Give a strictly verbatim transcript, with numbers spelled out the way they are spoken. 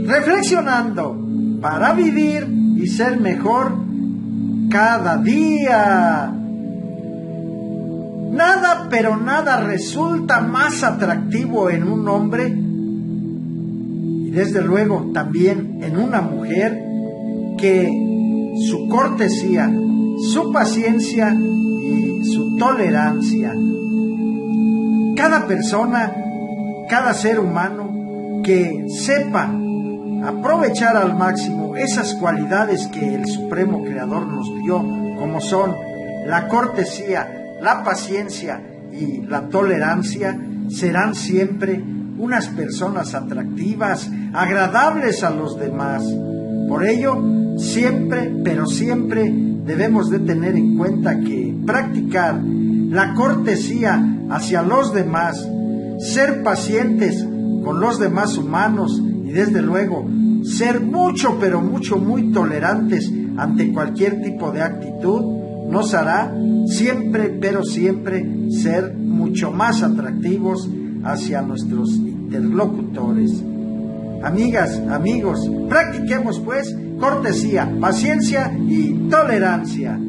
reflexionando para vivir y ser mejor cada día. Nada, pero nada resulta más atractivo en un hombre y desde luego también en una mujer que su cortesía, su paciencia y su tolerancia. Cada persona, cada ser humano que sepa aprovechar al máximo esas cualidades que el Supremo Creador nos dio, como son la cortesía, la paciencia y la tolerancia, serán siempre unas personas atractivas, agradables a los demás. Por ello, siempre, pero siempre debemos de tener en cuenta que practicar la cortesía hacia los demás, ser pacientes con los demás humanos y desde luego ser mucho, pero mucho, muy tolerantes ante cualquier tipo de actitud, nos hará siempre, pero siempre ser mucho más atractivos hacia nuestros interlocutores. Amigas, amigos, practiquemos pues cortesía, paciencia y tolerancia.